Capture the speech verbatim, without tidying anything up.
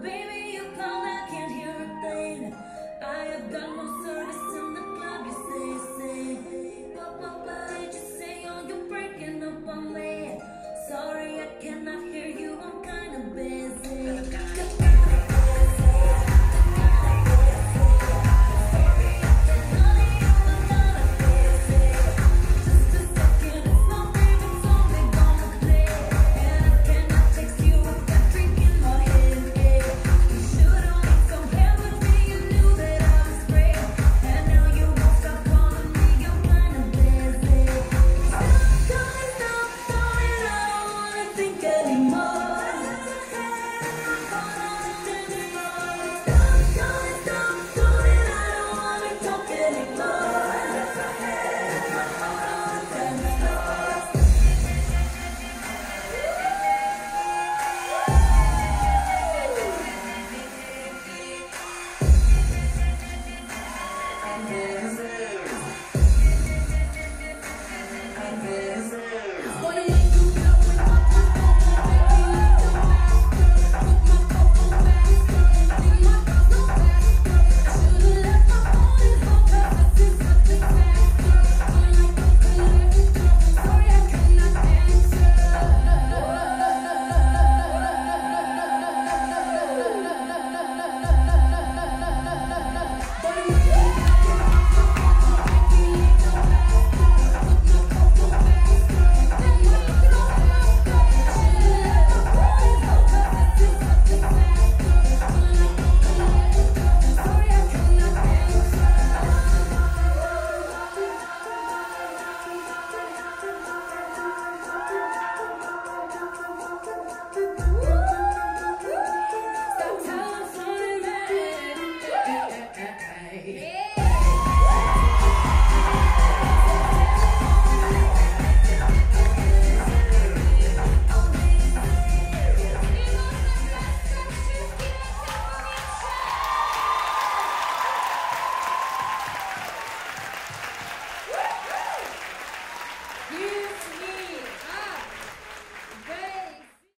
baby, you call, I can't hear a thing. I have got no service in the club, you say, say. What, what, what did you say? Oh, you're breaking up on me. Sorry, I cannot hear you.